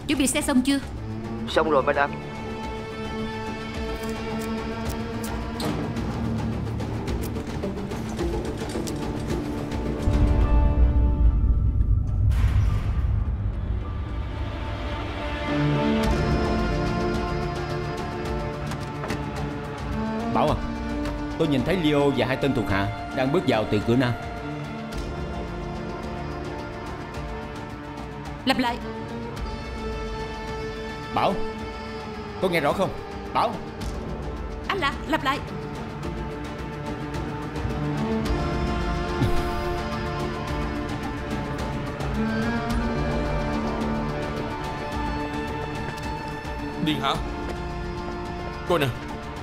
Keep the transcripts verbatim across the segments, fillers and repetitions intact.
Chuẩn bị xe xong chưa? Xong rồi madam. Bảo à, tôi nhìn thấy Leo và hai tên thuộc hạ đang bước vào từ cửa nam. Lặp lại. Bảo, có nghe rõ không? Bảo. Anh là lặp lại. Điện hả? Coi nè.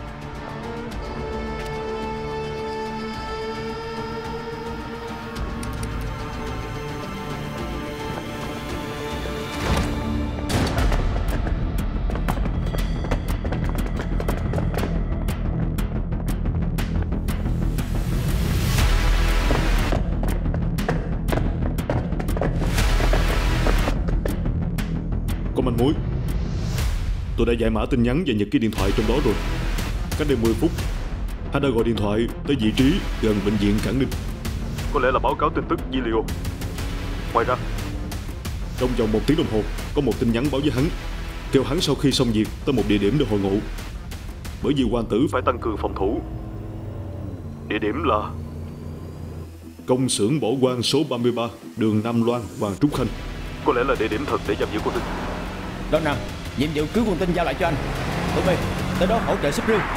Có manh mối. Tôi đã giải mã tin nhắn và nhật ký điện thoại trong đó rồi. Cách đây mười phút, hắn đã gọi điện thoại tới vị trí gần bệnh viện Cảng Ninh. Có lẽ là báo cáo tin tức với Leo. Ngoài ra, trong vòng một tiếng đồng hồ, có một tin nhắn báo với hắn, kêu hắn sau khi xong việc tới một địa điểm để hội ngộ. Bởi vì hoàng tử phải tăng cường phòng thủ. Địa điểm là công xưởng bỏ hoang số ba mươi ba, đường Nam Loan, Hoàng Trúc Khanh. Có lẽ là địa điểm thật để giam giữ con tin. Đó Nam, nhiệm vụ cứu con tin giao lại cho anh. Tụi bay tới đó hỗ trợ sức riêng.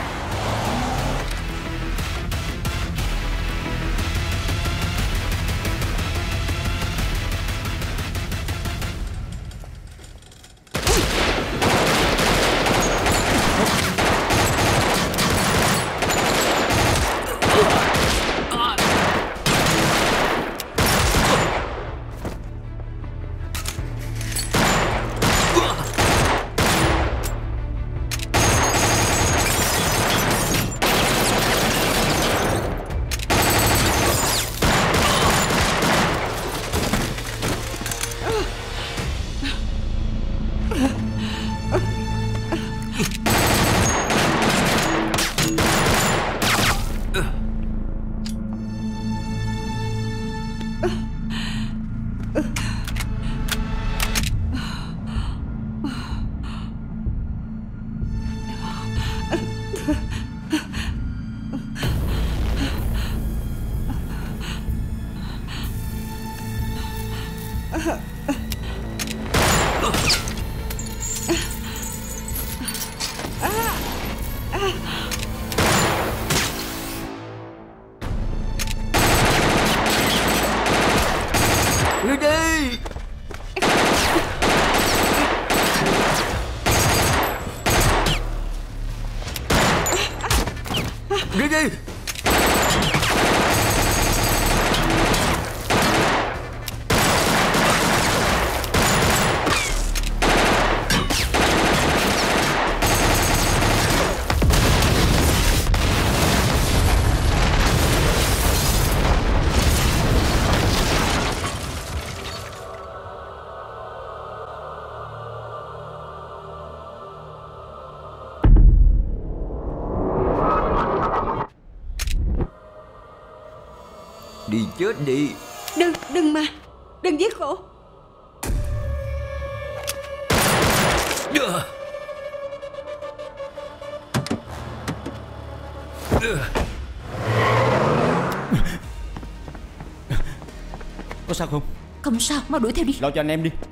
Đi đi. Đi đi. Đi chết đi. Đừng, đừng mà. Đừng giết khổ. Có sao không? Không sao, mau đuổi theo đi. Lo cho anh em đi.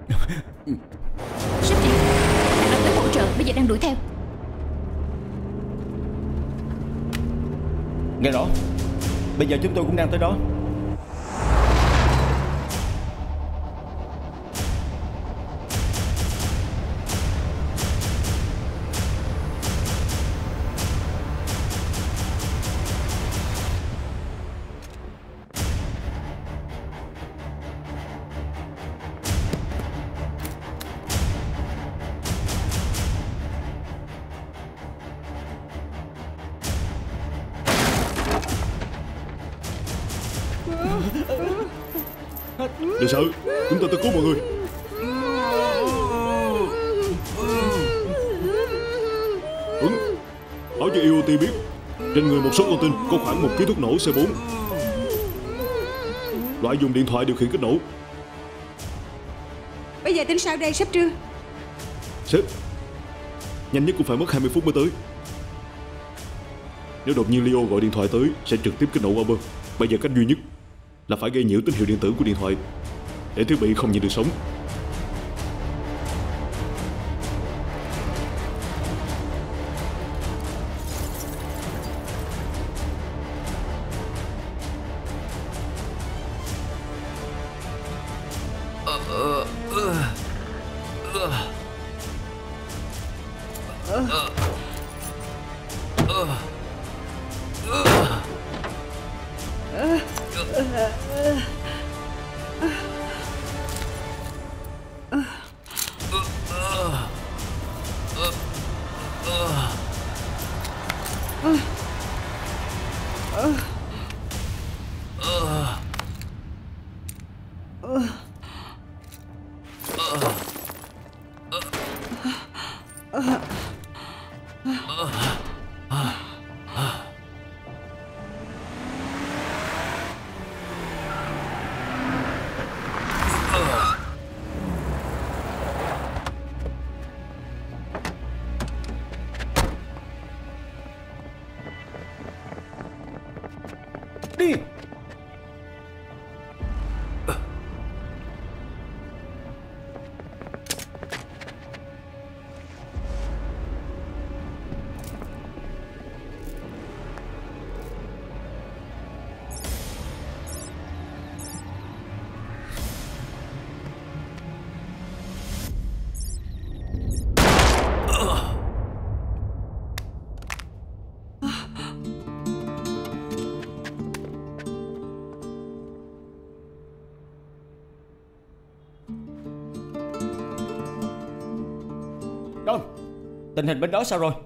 Sếp Triệt, anh đã tới hỗ trợ, bây giờ đang đuổi theo. Nghe rõ. Bây giờ chúng tôi cũng đang tới đó. Đừng sợ, chúng ta tới cứu mọi người. Ứng, báo cho i o tê biết trên người một số con tin có khoảng một ký thuốc nổ C bốn. Loại dùng điện thoại điều khiển kích nổ. Bây giờ tính sao đây sếp Trương? Sếp, nhanh nhất cũng phải mất hai mươi phút mới tới. Nếu đột nhiên Leo gọi điện thoại tới sẽ trực tiếp kích nổ qua bơ. Bây giờ cách duy nhất là phải gây nhiễu tín hiệu điện tử của điện thoại để thiết bị không nhận được sóng. Đi. Don, tình hình bên đó sao rồi?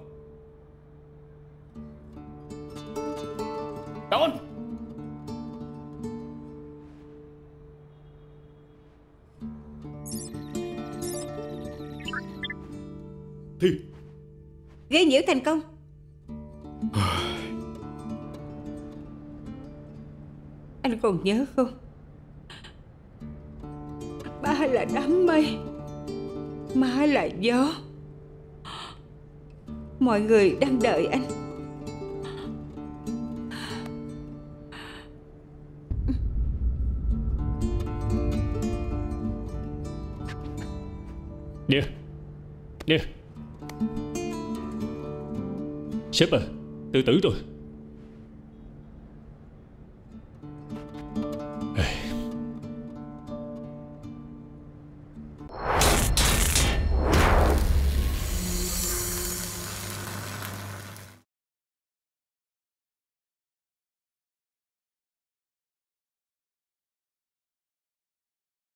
Don. Thi. Gây nhiễu thành công. Anh còn nhớ không? Ba là đám mây, má là gió. Mọi người đang đợi anh. Nè, nè. Sếp à, tự tử rồi.